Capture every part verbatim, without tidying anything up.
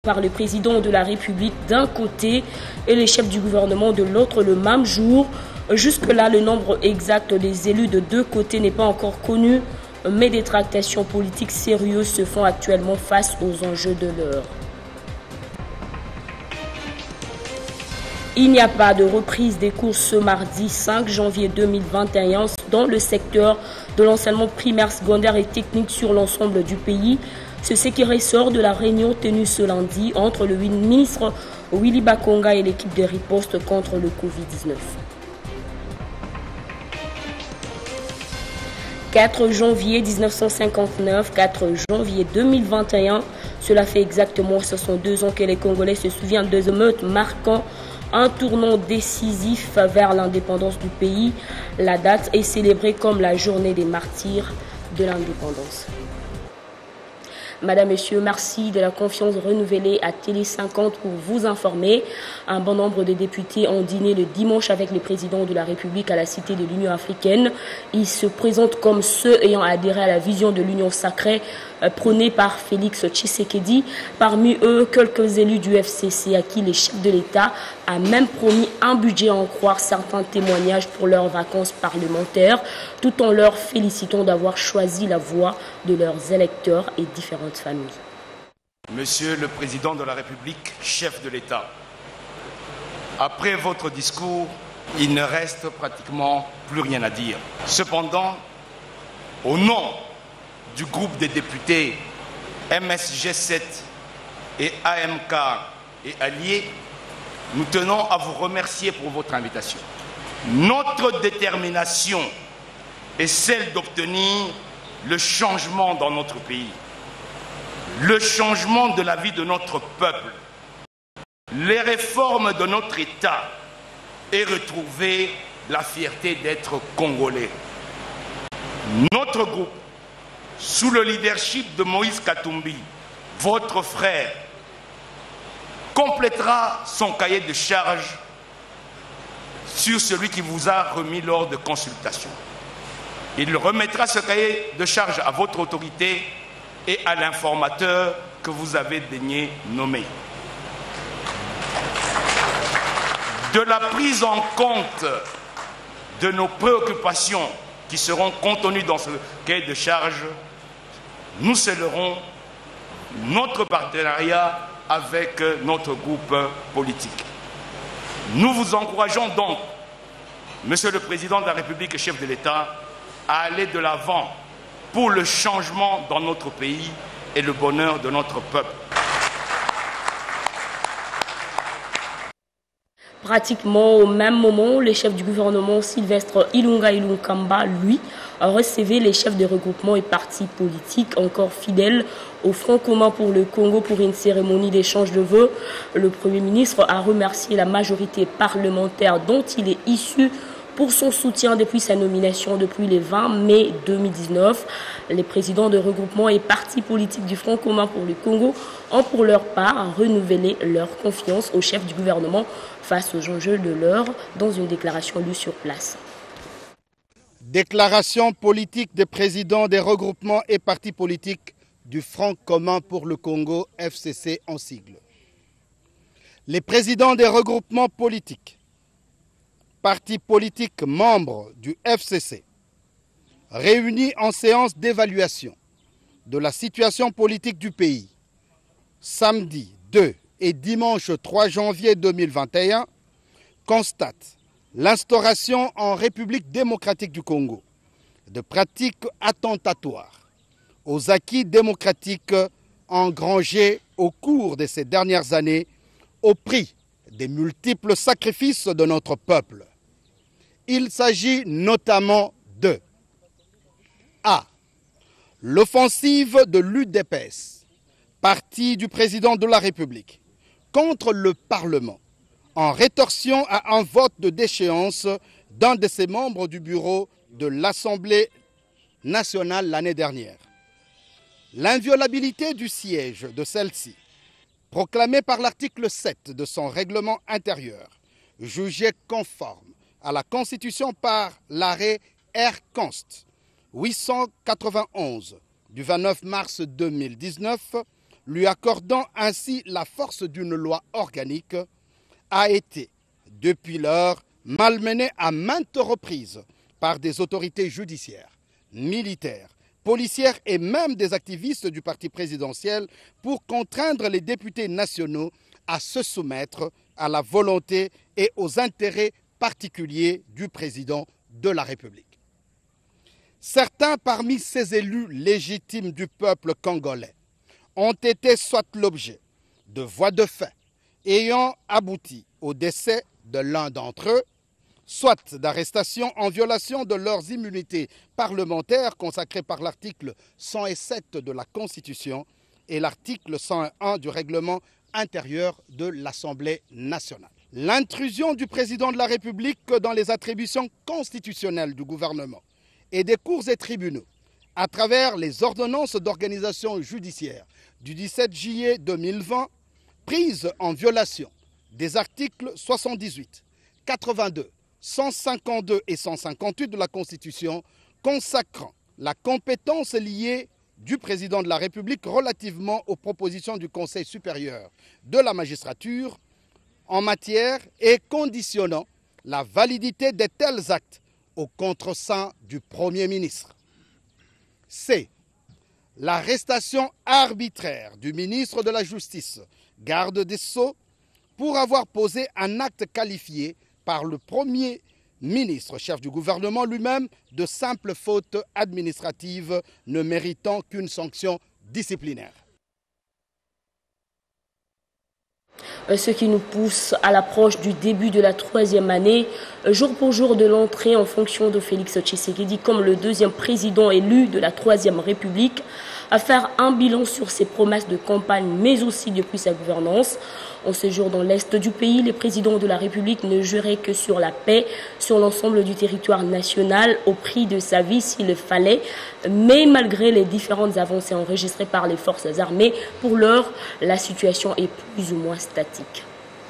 par le président de la République d'un côté et les chefs du gouvernement de l'autre le même jour. Jusque-là, le nombre exact des élus de deux côtés n'est pas encore connu, mais des tractations politiques sérieuses se font actuellement face aux enjeux de l'heure. Il n'y a pas de reprise des cours ce mardi cinq janvier deux mille vingt et un dans le secteur de l'enseignement primaire, secondaire et technique sur l'ensemble du pays. C'est ce qui ressort de la réunion tenue ce lundi entre le ministre Willy Bakonga et l'équipe de riposte contre le Covid dix-neuf. quatre janvier mille neuf cent cinquante-neuf, quatre janvier deux mille vingt et un, cela fait exactement soixante-deux ans que les Congolais se souviennent des émeutes marquant un tournant décisif vers l'indépendance du pays. La date est célébrée comme la journée des martyrs de l'indépendance. Madame, Monsieur, merci de la confiance renouvelée à Télé cinquante pour vous informer. Un bon nombre de députés ont dîné le dimanche avec le président de la République à la Cité de l'Union africaine. Ils se présentent comme ceux ayant adhéré à la vision de l'Union sacrée prônée par Félix Tshisekedi. Parmi eux, quelques élus du F C C à qui les chefs de l'État a même promis un budget à en croire certains témoignages pour leurs vacances parlementaires, tout en leur félicitant d'avoir choisi la voie de leurs électeurs et différentes familles. Monsieur le Président de la République, chef de l'État, après votre discours, il ne reste pratiquement plus rien à dire. Cependant, au nom du groupe des députés M S G sept et A M K et alliés, nous tenons à vous remercier pour votre invitation. Notre détermination est celle d'obtenir le changement dans notre pays, le changement de la vie de notre peuple, les réformes de notre État et retrouver la fierté d'être Congolais. Notre groupe, sous le leadership de Moïse Katumbi, votre frère, complétera son cahier de charges sur celui qui vous a remis lors de consultation. Il remettra ce cahier de charges à votre autorité et à l'informateur que vous avez daigné nommer. De la prise en compte de nos préoccupations qui seront contenues dans ce cahier de charges, nous scellerons notre partenariat avec notre groupe politique. Nous vous encourageons donc, Monsieur le Président de la République et chef de l'État, à aller de l'avant pour le changement dans notre pays et le bonheur de notre peuple. Pratiquement au même moment, le chef du gouvernement Sylvestre Ilunga Ilunkamba, lui, a reçu les chefs de regroupements et partis politiques encore fidèles au Front commun pour le Congo pour une cérémonie d'échange de vœux. Le Premier ministre a remercié la majorité parlementaire dont il est issu pour son soutien depuis sa nomination depuis le vingt mai deux mille dix-neuf. Les présidents de regroupements et partis politiques du Front commun pour le Congo ont pour leur part renouvelé leur confiance au chef du gouvernement face aux enjeux de l'heure dans une déclaration lue sur place. Déclaration politique des présidents des regroupements et partis politiques du Front commun pour le Congo, F C C en sigle. Les présidents des regroupements politiques, partis politiques membres du F C C, réunis en séance d'évaluation de la situation politique du pays, samedi deux et dimanche trois janvier deux mille vingt et un, constatent l'instauration en République démocratique du Congo de pratiques attentatoires aux acquis démocratiques engrangés au cours de ces dernières années au prix des multiples sacrifices de notre peuple. Il s'agit notamment de A. L'offensive de l'U D P S, parti du président de la République, contre le Parlement, en rétorsion à un vote de déchéance d'un de ses membres du bureau de l'Assemblée nationale l'année dernière. L'inviolabilité du siège de celle-ci, proclamée par l'article sept de son règlement intérieur, jugé conforme à la Constitution par l'arrêt R Const huit cent quatre-vingt-onze du vingt-neuf mars deux mille dix-neuf, lui accordant ainsi la force d'une loi organique, a été, depuis lors, malmené à maintes reprises par des autorités judiciaires, militaires, policières et même des activistes du parti présidentiel pour contraindre les députés nationaux à se soumettre à la volonté et aux intérêts particuliers du président de la République. Certains parmi ces élus légitimes du peuple congolais ont été soit l'objet de voies de fait ayant abouti au décès de l'un d'entre eux, soit d'arrestations en violation de leurs immunités parlementaires consacrées par l'article cent sept de la Constitution et l'article cent un du règlement intérieur de l'Assemblée nationale. L'intrusion du président de la République dans les attributions constitutionnelles du gouvernement et des cours et tribunaux, à travers les ordonnances d'organisation judiciaire du dix-sept juillet deux mille vingt, prises en violation des articles soixante-dix-huit, quatre-vingt-deux, cent cinquante-deux et cent cinquante-huit de la Constitution, consacrant la compétence liée du président de la République relativement aux propositions du Conseil supérieur de la magistrature en matière et conditionnant la validité de tels actes au contreseing du Premier ministre. C. L'arrestation arbitraire du ministre de la Justice, garde des Sceaux, pour avoir posé un acte qualifié par le Premier ministre, chef du gouvernement lui-même, de simple faute administrative ne méritant qu'une sanction disciplinaire. Ce qui nous pousse à l'approche du début de la troisième année, jour pour jour de l'entrée en fonction de Félix Tshisekedi comme le deuxième président élu de la troisième République, à faire un bilan sur ses promesses de campagne, mais aussi depuis sa gouvernance. En ce jour dans l'Est du pays, les présidents de la République ne juraient que sur la paix sur l'ensemble du territoire national au prix de sa vie s'il le fallait. Mais malgré les différentes avancées enregistrées par les forces armées, pour l'heure, la situation est plus ou moins statique.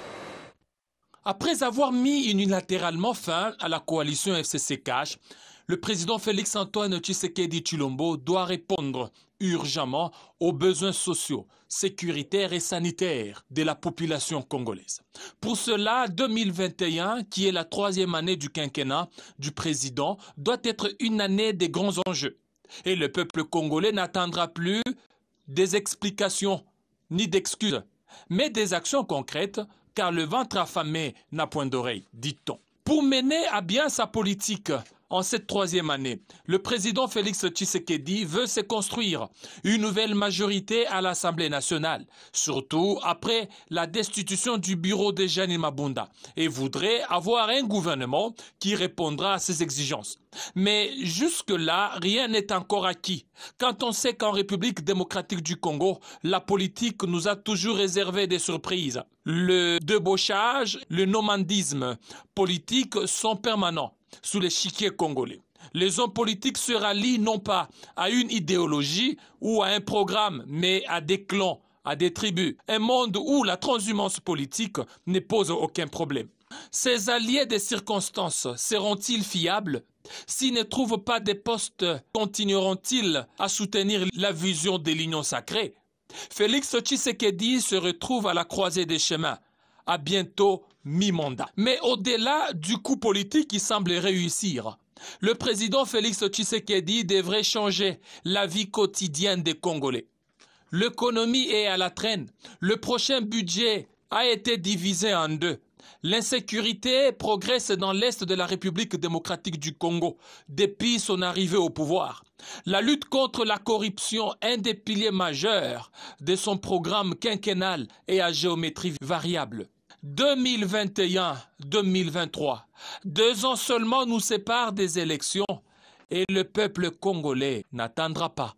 Après avoir mis unilatéralement fin à la coalition F C C Cash, le président Félix-Antoine Tshisekedi Tshilombo doit répondre urgemment aux besoins sociaux, sécuritaires et sanitaires de la population congolaise. Pour cela, deux mille vingt et un, qui est la troisième année du quinquennat du président, doit être une année des grands enjeux. Et le peuple congolais n'attendra plus des explications ni d'excuses, mais des actions concrètes, car le ventre affamé n'a point d'oreille, dit-on. Pour mener à bien sa politique en cette troisième année, le président Félix Tshisekedi veut se construire une nouvelle majorité à l'Assemblée nationale, surtout après la destitution du bureau de Jeanine Mabunda, et voudrait avoir un gouvernement qui répondra à ses exigences. Mais jusque-là, rien n'est encore acquis, quand on sait qu'en République démocratique du Congo, la politique nous a toujours réservé des surprises. Le débauchage, le nomandisme politique sont permanents sous l'échiquier congolais. Les hommes politiques se rallient non pas à une idéologie ou à un programme, mais à des clans, à des tribus. Un monde où la transhumance politique ne pose aucun problème. Ces alliés des circonstances seront-ils fiables? S'ils ne trouvent pas des postes, continueront-ils à soutenir la vision de l'union sacrée? Félix Tshisekedi se retrouve à la croisée des chemins. À bientôt mi-mandat. Mais au-delà du coup politique qui semble réussir, le président Félix Tshisekedi devrait changer la vie quotidienne des Congolais. L'économie est à la traîne. Le prochain budget a été divisé en deux. L'insécurité progresse dans l'Est de la République démocratique du Congo depuis son arrivée au pouvoir. La lutte contre la corruption, un des piliers majeurs de son programme quinquennal, est à géométrie variable. deux mille vingt et un à deux mille vingt-trois, deux ans seulement nous séparent des élections et le peuple congolais n'attendra pas.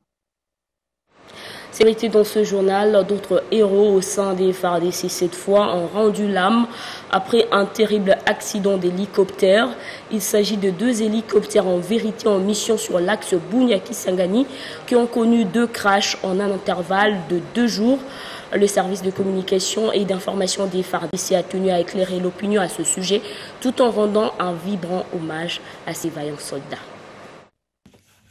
C'est dans ce journal, d'autres héros au sein des F A R D C cette fois ont rendu l'âme après un terrible accident d'hélicoptère. Il s'agit de deux hélicoptères en vérité en mission sur l'axe Bunyaki-Sangani qui ont connu deux crashs en un intervalle de deux jours. Le service de communication et d'information des F A R D C a tenu à éclairer l'opinion à ce sujet tout en rendant un vibrant hommage à ces vaillants soldats.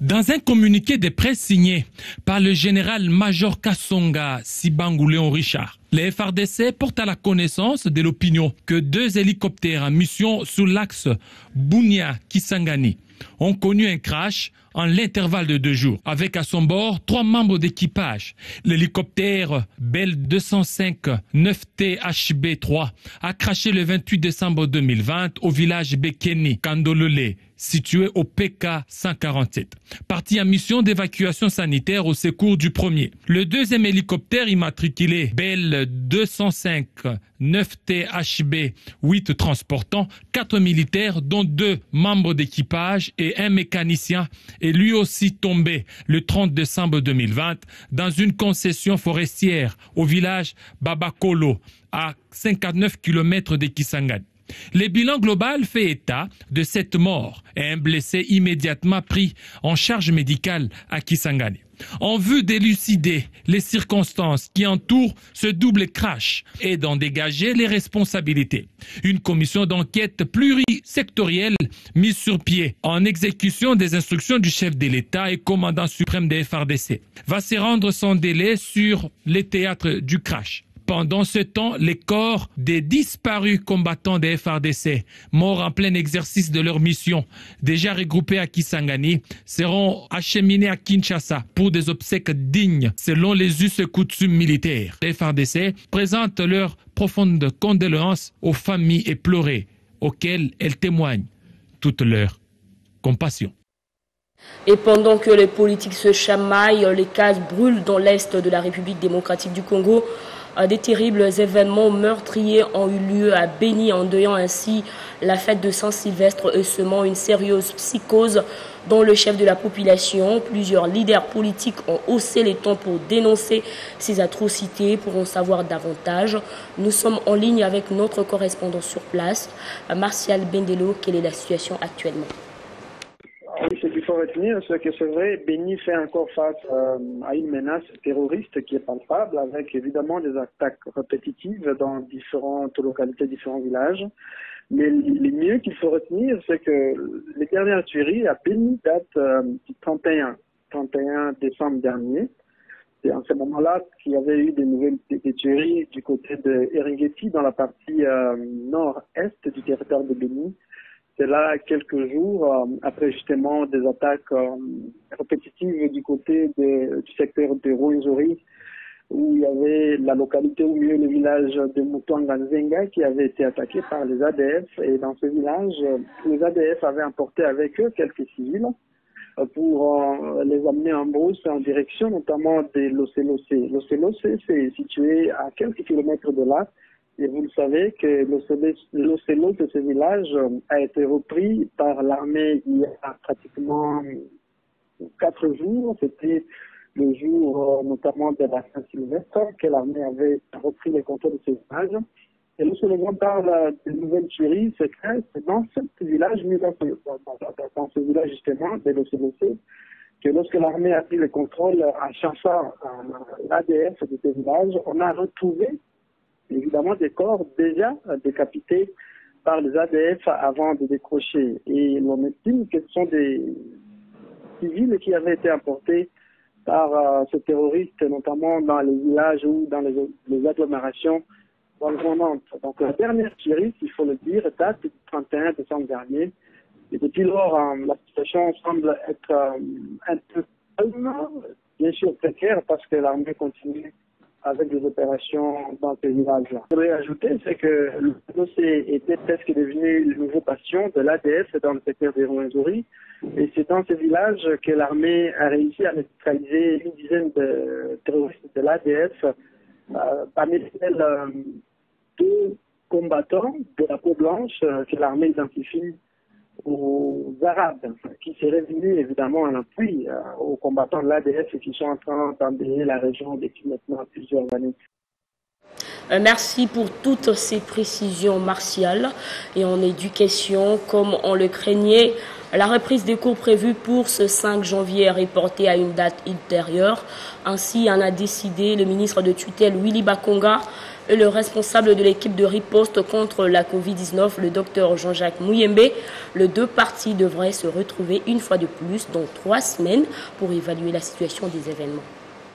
Dans un communiqué de presse signé par le général-major Kasonga Sibangu-Léon Richard, les F R D C portent à la connaissance de l'opinion que deux hélicoptères en mission sous l'axe Bunia-Kisangani ont connu un crash en l'intervalle de deux jours, avec à son bord trois membres d'équipage. L'hélicoptère Bell deux cent cinq neuf T H B trois a crashé le vingt-huit décembre deux mille vingt au village Bekeni, Kandolole, situé au P K cent quarante-sept. Parti en mission d'évacuation sanitaire au secours du premier. Le deuxième hélicoptère immatriculé Bell deux cent cinq neuf T H B huit transportant quatre militaires dont deux membres d'équipage et un mécanicien est lui aussi tombé le trente décembre deux mille vingt dans une concession forestière au village Babakolo à cinquante-neuf kilomètres de Kisangani. Le bilan global fait état de sept morts et un blessé immédiatement pris en charge médicale à Kisangani. En vue d'élucider les circonstances qui entourent ce double crash et d'en dégager les responsabilités, une commission d'enquête plurisectorielle mise sur pied en exécution des instructions du chef de l'État et commandant suprême des F R D C va se rendre sans délai sur les théâtres du crash. Pendant ce temps, les corps des disparus combattants des F R D C, morts en plein exercice de leur mission, déjà regroupés à Kisangani, seront acheminés à Kinshasa pour des obsèques dignes selon les us et coutumes militaires. Les F R D C présentent leurs profondes condoléances aux familles éplorées, auxquelles elles témoignent toute leur compassion. Et pendant que les politiques se chamaillent, les cases brûlent dans l'est de la République démocratique du Congo. Des terribles événements meurtriers ont eu lieu à Béni, endeuillant ainsi la fête de Saint-Sylvestre et semant une sérieuse psychose dans le chef de la population. Plusieurs leaders politiques ont haussé les tons pour dénoncer ces atrocités. Pour en savoir davantage, nous sommes en ligne avec notre correspondant sur place, Martial Bendelo. Quelle est la situation actuellement? Ce qu'il faut retenir, c'est que c'est vrai, Béni fait encore face euh, à une menace terroriste qui est palpable, avec évidemment des attaques répétitives dans différentes localités, différents villages. Mais le mieux qu'il faut retenir, c'est que les dernières tueries à Béni datent euh, du trente et un décembre dernier. C'est en ce moment-là qu'il y avait eu des nouvelles des, des tueries du côté de Eringeti, dans la partie euh, nord-est du territoire de Béni. C'est là quelques jours euh, après justement des attaques euh, répétitives du côté de, du secteur de Rwenzori, où il y avait la localité, ou mieux le village de Mutwanga-Nzenga qui avait été attaqué par les A D F. Et dans ce village, euh, les A D F avaient emporté avec eux quelques civils euh, pour euh, les amener en brousse en direction notamment de l'Ocelose. L'Ocelose, c'est situé à quelques kilomètres de là. Et vous le savez que l'Ocelo de ce village a été repris par l'armée il y a pratiquement quatre jours. C'était le jour notamment de la Saint-Sylvestre que l'armée avait repris le contrôle de ce village. Et lorsque l'on parle de nouvelles tueries, c'est que c'est dans ce village, mais dans ce, dans, dans ce village justement de l'Ocelo, que lorsque l'armée a pris le contrôle à chassant l'A D F de ce village, on a retrouvé évidemment des corps déjà décapités par les A D F avant de décrocher. Et l'on estime que ce sont des civils qui avaient été emportés par euh, ces terroristes, notamment dans les villages ou dans les, les agglomérations environnantes. Donc la dernière tuerie, il faut le dire, date du trente et un décembre dernier. Et depuis lors, euh, la situation semble être euh, un peu calme, bien sûr précaire, parce que l'armée continue avec des opérations dans ces villages-là. Je voudrais ajouter, c'est que le dossier était presque devenu le nouveau bastion de l'A D F dans le secteur des Rwenzori. Et c'est dans ces villages que l'armée a réussi à neutraliser une dizaine de terroristes de l'A D F, euh, parmi lesquels euh, deux combattants de la peau blanche euh, que l'armée identifie aux Arabes, qui seraient venus évidemment en appui euh, aux combattants de l'A D F qui sont en train d'embêter la région depuis maintenant plusieurs années. Euh, merci pour toutes ces précisions, Martial. Et en éducation, comme on le craignait, la reprise des cours prévue pour ce cinq janvier est reportée à une date ultérieure. Ainsi en a décidé le ministre de tutelle Willy Bakonga. et le responsable de l'équipe de riposte contre la Covid dix-neuf, le docteur Jean-Jacques Mouyembe. Les deux parties devraient se retrouver une fois de plus dans trois semaines pour évaluer la situation des événements.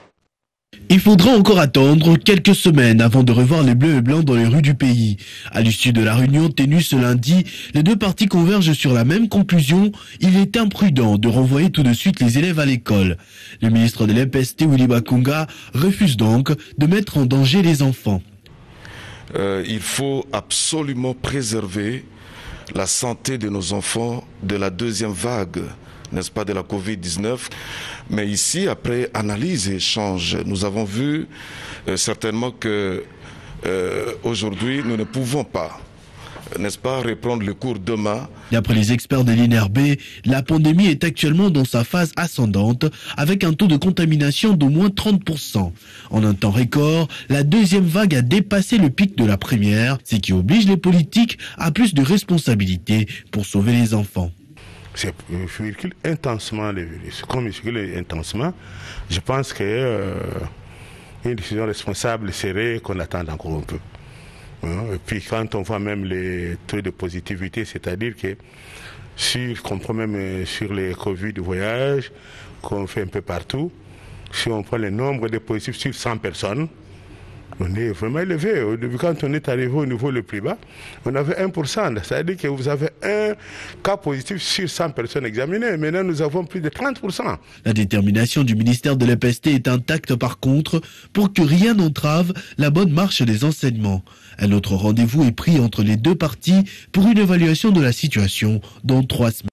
Il faudra encore attendre quelques semaines avant de revoir les bleus et blancs dans les rues du pays. À l'issue de la réunion tenue ce lundi, les deux parties convergent sur la même conclusion. Il est imprudent de renvoyer tout de suite les élèves à l'école. Le ministre de l'E P S T, Willy Bakunga, refuse donc de mettre en danger les enfants. Euh, il faut absolument préserver la santé de nos enfants de la deuxième vague, n'est-ce pas, de la Covid dix-neuf. Mais ici, après analyse et échange, nous avons vu euh, certainement que euh, aujourd'hui, nous ne pouvons pas, n'est-ce pas, reprendre le cours demain. D'après les experts de l'I N R B, la pandémie est actuellement dans sa phase ascendante, avec un taux de contamination d'au moins trente pour cent. En un temps record, la deuxième vague a dépassé le pic de la première, ce qui oblige les politiques à plus de responsabilités pour sauver les enfants. C'est circule intensement le virus. Comme il circule intensement, je pense que euh, une décision responsable serait qu'on attende encore un peu. Et puis quand on voit même les taux de positivité, c'est-à-dire que sur, qu'on prend même sur les Covid de voyage, qu'on fait un peu partout, si on prend le nombre de positifs sur cent personnes, on est vraiment élevé. Au début, quand on est arrivé au niveau le plus bas, on avait un pour cent. C'est-à-dire que vous avez un cas positif sur cent personnes examinées. Maintenant, nous avons plus de trente pour cent. La détermination du ministère de l'E P S T est intacte par contre pour que rien n'entrave la bonne marche des enseignements. Un autre rendez-vous est pris entre les deux parties pour une évaluation de la situation dans trois semaines.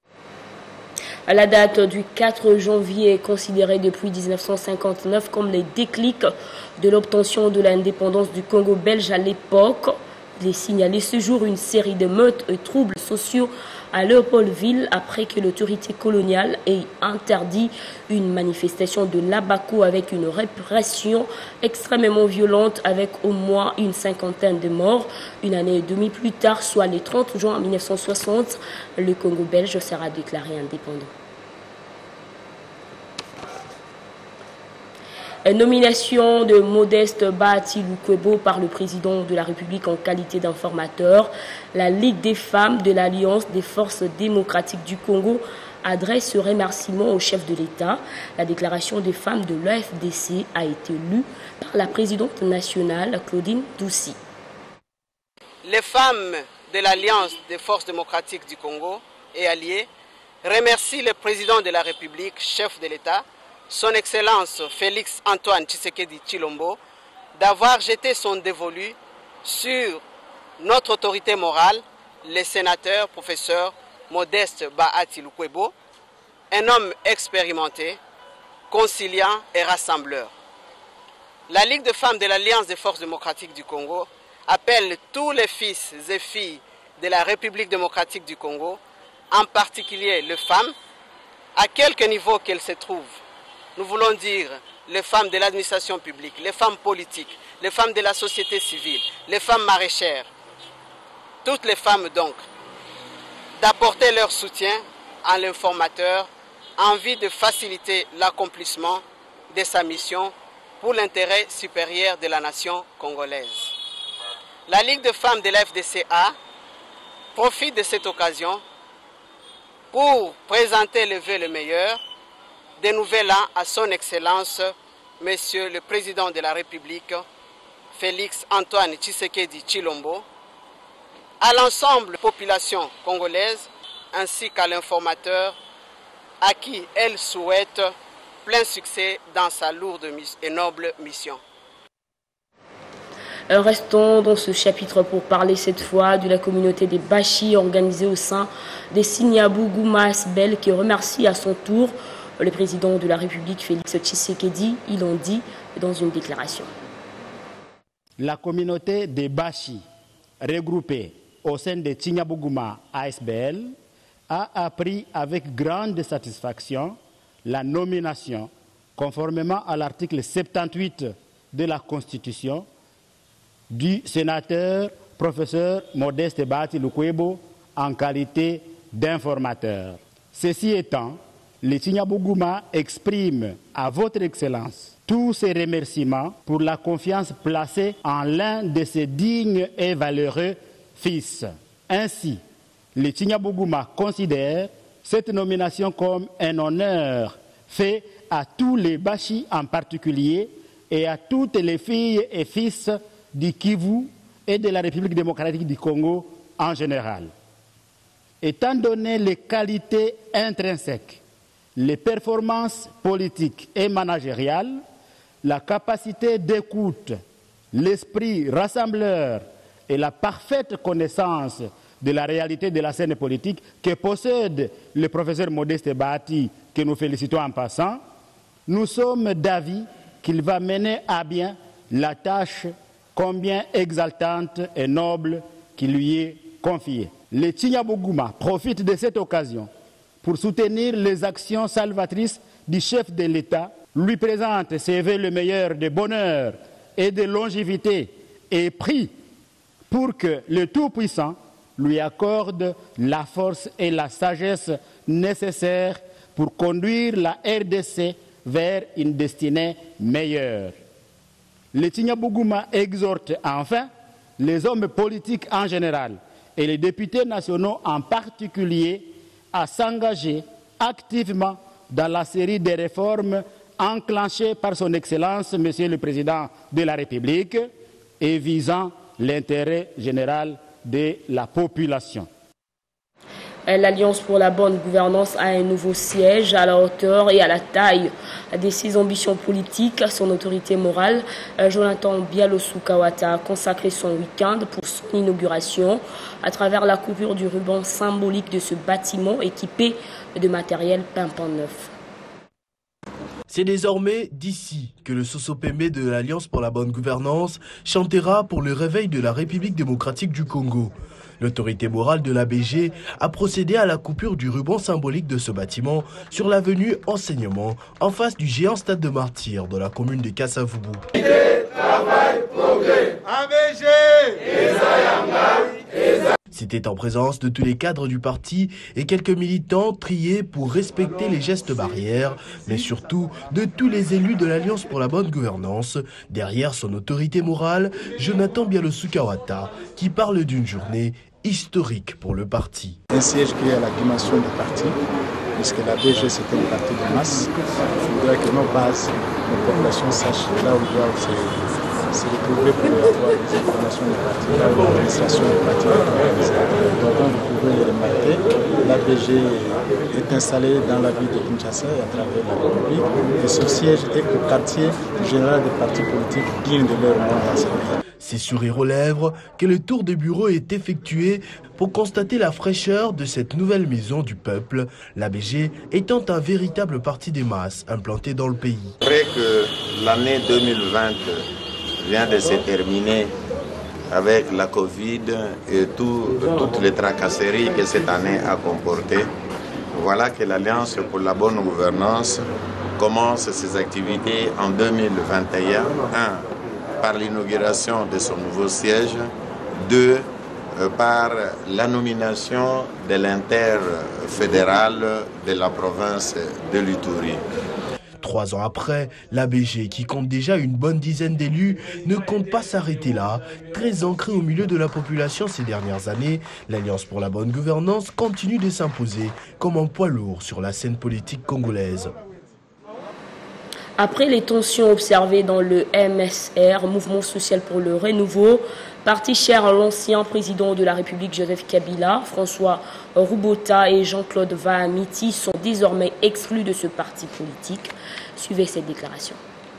La date du quatre janvier est considérée depuis mille neuf cent cinquante-neuf comme les déclics de l'obtention de l'indépendance du Congo belge à l'époque. Il est signalé ce jour une série de meutes et troubles sociaux à Léopoldville après que l'autorité coloniale ait interdit une manifestation de l'Abaco avec une répression extrêmement violente avec au moins une cinquantaine de morts. Une année et demie plus tard, soit le trente juin mille neuf cent soixante, le Congo belge sera déclaré indépendant. Nomination de Modeste Bahati Lukwebo par le président de la République en qualité d'informateur. La Ligue des femmes de l'Alliance des forces démocratiques du Congo adresse ce remerciement au chef de l'État. La déclaration des femmes de l'A F D C a été lue par la présidente nationale Claudine Doucy. Les femmes de l'Alliance des forces démocratiques du Congo et alliés remercient le président de la République, chef de l'État, Son Excellence Félix Antoine Tshisekedi Tshilombo, d'avoir jeté son dévolu sur notre autorité morale, le sénateur professeur Modeste Bahati Lukwebo, un homme expérimenté, conciliant et rassembleur. La Ligue de femmes de l'Alliance des forces démocratiques du Congo appelle tous les fils et filles de la République démocratique du Congo, en particulier les femmes, à quelque niveau qu'elles se trouvent. Nous voulons dire les femmes de l'administration publique, les femmes politiques, les femmes de la société civile, les femmes maraîchères, toutes les femmes donc, d'apporter leur soutien à l'informateur en vue de faciliter l'accomplissement de sa mission pour l'intérêt supérieur de la nation congolaise. La Ligue de femmes de l'A F D C A profite de cette occasion pour présenter le vœu le meilleur des nouvel an à son Excellence, Monsieur le Président de la République, Félix Antoine Tshisekedi Tshilombo, à l'ensemble de la population congolaise ainsi qu'à l'informateur à qui elle souhaite plein succès dans sa lourde et noble mission. Restons dans ce chapitre pour parler cette fois de la communauté des Bashi organisée au sein des Signabou Asbel qui remercie à son tour le président de la République, Félix Tshisekedi. Il en dit dans une déclaration. La communauté des Bashi, regroupée au sein de Tsignabougouma A S B L, a appris avec grande satisfaction la nomination, conformément à l'article soixante-dix-huit de la Constitution, du sénateur professeur Modeste Bahati Lukwebo en qualité d'informateur. Ceci étant, le Tignabougouma exprime à votre Excellence tous ses remerciements pour la confiance placée en l'un de ses dignes et valeureux fils. Ainsi, le Tignabougouma considère cette nomination comme un honneur fait à tous les Bashi en particulier et à toutes les filles et fils du Kivu et de la République démocratique du Congo en général. Étant donné les qualités intrinsèques, les performances politiques et managériales, la capacité d'écoute, l'esprit rassembleur et la parfaite connaissance de la réalité de la scène politique que possède le professeur Modeste Bahati, que nous félicitons en passant, nous sommes d'avis qu'il va mener à bien la tâche combien exaltante et noble qui lui est confiée. Le Tignabougouma profite de cette occasion pour soutenir les actions salvatrices du chef de l'État, lui présente ses vœux le meilleur de bonheur et de longévité et prie pour que le Tout-Puissant lui accorde la force et la sagesse nécessaires pour conduire la R D C vers une destinée meilleure. Le Tignabougouma exhorte enfin les hommes politiques en général et les députés nationaux en particulier à s'engager activement dans la série des réformes enclenchées par son Excellence, Monsieur le Président de la République, et visant l'intérêt général de la population. L'Alliance pour la bonne gouvernance a un nouveau siège à la hauteur et à la taille de ses ambitions politiques, son autorité morale. Jonathan Bialosu-Kawata a consacré son week-end pour son inauguration à travers la coupure du ruban symbolique de ce bâtiment équipé de matériel pimpant neuf. C'est désormais d'ici que le Sosopembe de l'Alliance pour la bonne gouvernance chantera pour le réveil de la République démocratique du Congo. L'autorité morale de l'A B G a procédé à la coupure du ruban symbolique de ce bâtiment sur l'avenue Enseignement, en face du géant stade de Martyrs de la commune de Kassavubu. C'était en présence de tous les cadres du parti et quelques militants triés pour respecter les gestes barrières, mais surtout de tous les élus de l'Alliance pour la bonne gouvernance, derrière son autorité morale, Jonathan Bialosu-Kawata, qui parle d'une journée historique pour le parti. Un siège qui est à la dimension du parti, puisque la B G c'était un parti de masse. Il faudrait que nos bases, nos populations sachent là où ils doivent se, se retrouver pour avoir des informations du parti, là où l'administration du parti est organisée. Donc comme vous pouvez le remarquer, la B G est installée dans la ville de Kinshasa et à travers la République. Et ce siège est au quartier général des partis politiques dignes de leur nom dans ce pays. C'est sourire aux lèvres que le tour de bureau est effectué pour constater la fraîcheur de cette nouvelle maison du peuple, l'A B G étant un véritable parti des masses implanté dans le pays. Après que l'année deux mille vingt vient de se terminer avec la Covid et tout, toutes les tracasseries que cette année a comportées, voilà que l'Alliance pour la bonne gouvernance commence ses activités en deux mille vingt et un. un par l'inauguration de son nouveau siège, deux, par la nomination de l'interfédéral de la province de l'Ituri. Trois ans après, l'A B G, qui compte déjà une bonne dizaine d'élus, ne compte pas s'arrêter là. Très ancré au milieu de la population ces dernières années, l'Alliance pour la bonne gouvernance continue de s'imposer comme un poids lourd sur la scène politique congolaise. Après les tensions observées dans le M S R, Mouvement social pour le renouveau, parti cher à l'ancien président de la République Joseph Kabila, François Roubota et Jean-Claude Vahamiti sont désormais exclus de ce parti politique. Suivez cette déclaration.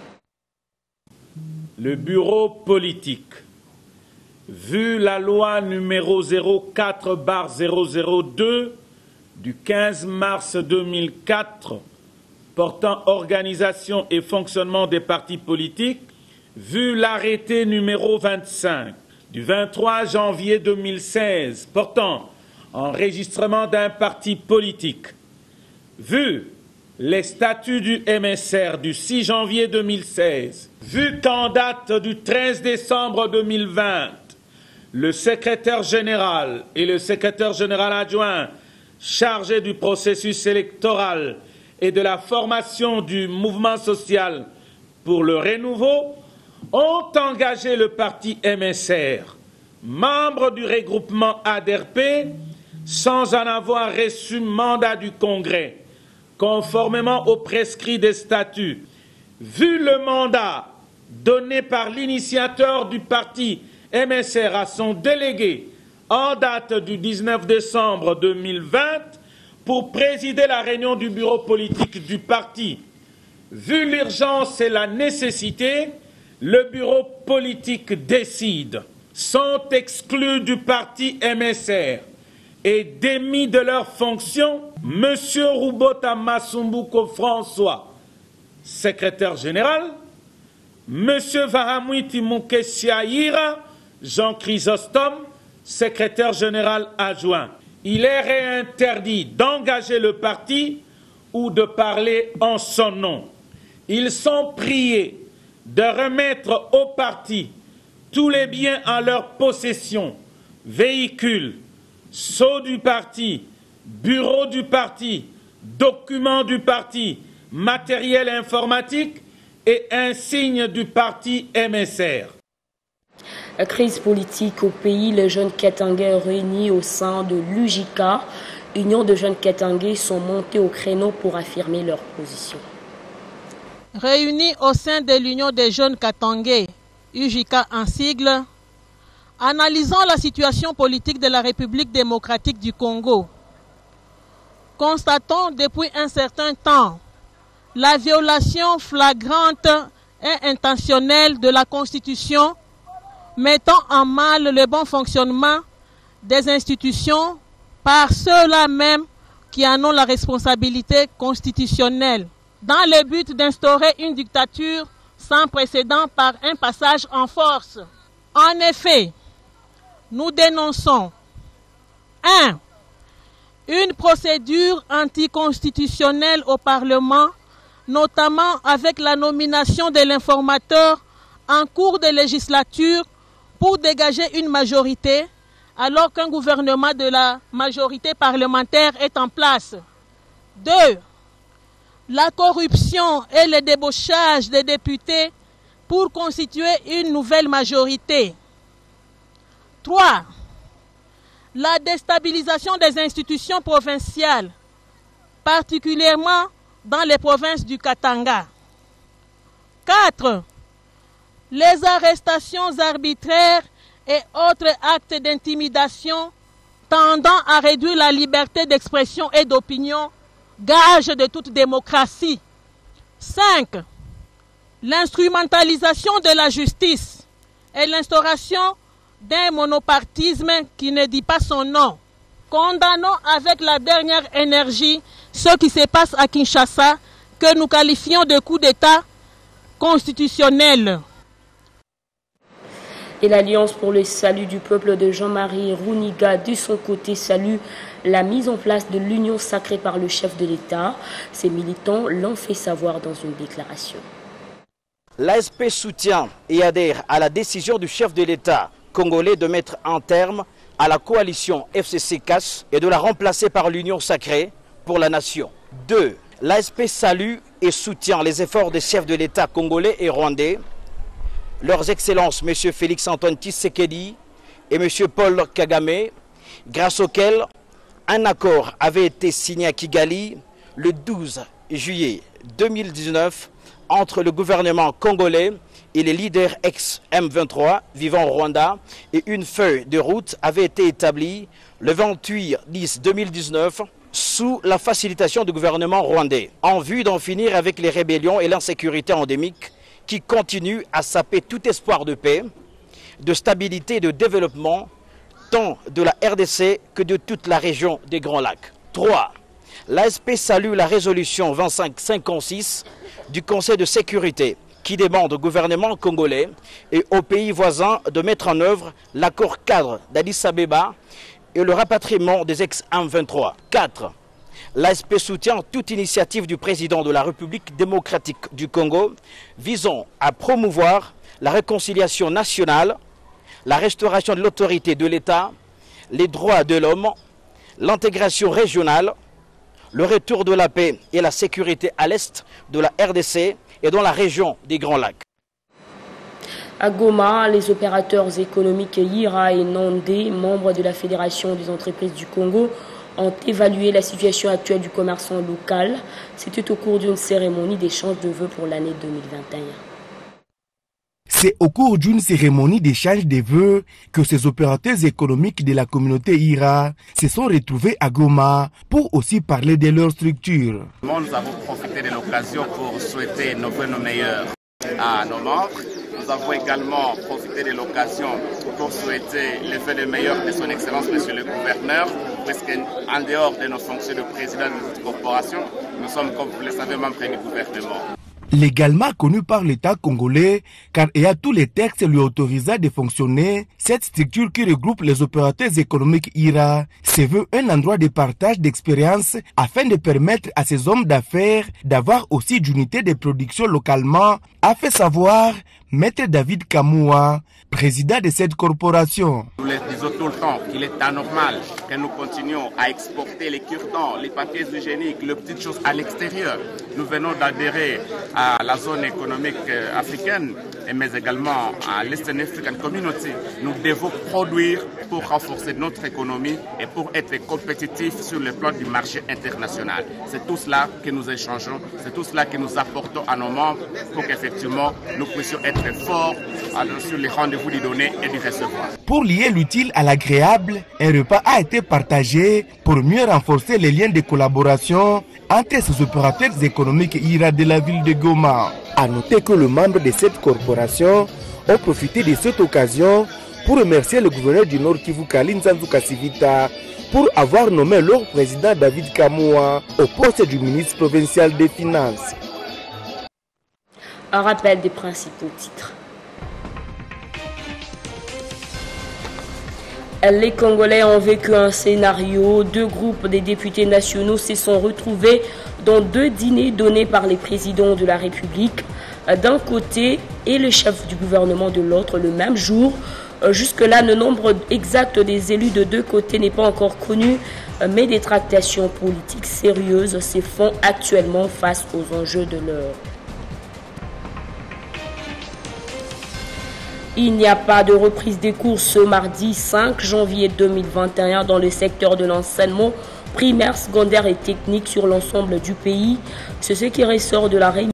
Le bureau politique, vu la loi numéro zéro quatre barre zéro zéro deux du quinze mars deux mille quatre, portant organisation et fonctionnement des partis politiques, vu l'arrêté numéro vingt-cinq du vingt-trois janvier deux mille seize portant enregistrement d'un parti politique, vu les statuts du M S R du six janvier deux mille seize, vu qu'en date du treize décembre deux mille vingt, le secrétaire général et le secrétaire général adjoint chargés du processus électoral et de la formation du mouvement social pour le renouveau ont engagé le parti M S R, membre du regroupement A D R P, sans en avoir reçu mandat du Congrès, conformément aux prescrits des statuts. Vu le mandat donné par l'initiateur du parti M S R à son délégué en date du dix-neuf décembre deux mille vingt pour présider la réunion du bureau politique du parti. Vu l'urgence et la nécessité, le bureau politique décide. Sont exclus du parti M S R et démis de leurs fonctions M. Roubota Masumbuko François, secrétaire général, M. Vahamwiti Mukesiaïra Jean Chrysostome, secrétaire général adjoint. Il est réinterdit d'engager le parti ou de parler en son nom. Ils sont priés de remettre au parti tous les biens en leur possession, véhicules, sceaux du parti, bureaux du parti, documents du parti, matériel informatique et insignes du parti M S R. La crise politique au pays, les jeunes Katangais réunis au sein de l'U J K, Union de jeunes Katangais, sont montés au créneau pour affirmer leur position. Réunis au sein de l'Union des jeunes Katangais, U J K en sigle, analysant la situation politique de la République démocratique du Congo, constatons depuis un certain temps la violation flagrante et intentionnelle de la Constitution, mettant en mal le bon fonctionnement des institutions par ceux-là même qui en ont la responsabilité constitutionnelle, dans le but d'instaurer une dictature sans précédent par un passage en force. En effet, nous dénonçons un. Une procédure anticonstitutionnelle au Parlement, notamment avec la nomination de l'informateur en cours de législature pour dégager une majorité, alors qu'un gouvernement de la majorité parlementaire est en place. deux. La corruption et le débauchage des députés pour constituer une nouvelle majorité. trois. La déstabilisation des institutions provinciales, particulièrement dans les provinces du Katanga. quatre. Les arrestations arbitraires et autres actes d'intimidation tendant à réduire la liberté d'expression et d'opinion, gage de toute démocratie. cinq. L'instrumentalisation de la justice et l'instauration d'un monopartisme qui ne dit pas son nom. Condamnons avec la dernière énergie ce qui se passe à Kinshasa, que nous qualifions de coup d'État constitutionnel. Et l'Alliance pour le salut du peuple de Jean-Marie Rouniga, de son côté, salue la mise en place de l'union sacrée par le chef de l'État. Ses militants l'ont fait savoir dans une déclaration. L'A S P soutient et adhère à la décision du chef de l'État congolais de mettre un terme à la coalition F C C C A S et de la remplacer par l'union sacrée pour la nation. deux. L'A S P salue et soutient les efforts des chefs de l'État congolais et rwandais, leurs excellences M. Félix-Antoine Tshisekedi et M. Paul Kagame, grâce auxquels un accord avait été signé à Kigali le douze juillet deux mille dix-neuf entre le gouvernement congolais et les leaders ex-M vingt-trois vivant au Rwanda, et une feuille de route avait été établie le vingt-huit dix deux mille dix-neuf sous la facilitation du gouvernement rwandais, en vue d'en finir avec les rébellions et l'insécurité endémique qui continuent à saper tout espoir de paix, de stabilité et de développement, tant de la R D C que de toute la région des Grands Lacs. trois. L'A S P salue la résolution vingt-cinq cinquante-six du Conseil de sécurité qui demande au gouvernement congolais et aux pays voisins de mettre en œuvre l'accord cadre d'Addis Abeba et le rapatriement des ex-M vingt-trois. quatre. L'A S P soutient toute initiative du président de la République démocratique du Congo visant à promouvoir la réconciliation nationale, la restauration de l'autorité de l'État, les droits de l'homme, l'intégration régionale, le retour de la paix et la sécurité à l'est de la R D C et dans la région des Grands Lacs. À Goma, les opérateurs économiques Yira et Nandé, membres de la Fédération des entreprises du Congo, ont évalué la situation actuelle du commerçant local. C'était au cours d'une cérémonie d'échange de vœux pour l'année deux mille vingt et un. C'est au cours d'une cérémonie d'échange des vœux que ces opérateurs économiques de la communauté Yira se sont retrouvés à Goma pour aussi parler de leur structure. Nous avons profité de l'occasion pour souhaiter nos vœux nos meilleurs à nos membres. Nous avons également profité de l'occasion pour souhaiter les vœux les meilleurs de son Excellence Monsieur le Gouverneur, parce qu'en dehors de nos fonctions de président de notre corporation, nous sommes, comme vous le savez, membres du gouvernement. Légalement connu par l'État congolais, car il y a tous les textes lui autorisant de fonctionner, cette structure qui regroupe les opérateurs économiques Yira se veut un endroit de partage d'expérience afin de permettre à ces hommes d'affaires d'avoir aussi d'unités de production localement, a fait savoir Maître David Kamoua, président de cette corporation. Nous les disons tout le temps qu'il est anormal que nous continuions à exporter les cure-dents, les papiers hygiéniques, les petites choses à l'extérieur. Nous venons d'adhérer à la zone économique africaine, mais également à l'Eastern African Community. Nous devons produire pour renforcer notre économie et pour être compétitifs sur le plan du marché international. C'est tout cela que nous échangeons, c'est tout cela que nous apportons à nos membres pour qu'effectivement nous puissions être forts sur les rendez-vous du donner et du recevoir. Pour lier l'utile à l'agréable, un repas a été partagé pour mieux renforcer les liens de collaboration entre ces opérateurs économiques Yira de la ville de Goma. A noter que les membres de cette corporation ont profité de cette occasion pour remercier le gouverneur du Nord Kivu Kalinzanzu Kasivita pour avoir nommé leur président David Kamoua au poste du ministre provincial des Finances. Un rappel des principaux titres. Les Congolais ont vécu un scénario. Deux groupes des députés nationaux se sont retrouvés dans deux dîners donnés par les présidents de la République d'un côté et le chef du gouvernement de l'autre le même jour. Jusque-là, le nombre exact des élus de deux côtés n'est pas encore connu, mais des tractations politiques sérieuses se font actuellement face aux enjeux de l'heure. Il n'y a pas de reprise des cours ce mardi cinq janvier deux mille vingt et un dans le secteur de l'enseignement primaire, secondaire et technique sur l'ensemble du pays. C'est ce qui ressort de la réunion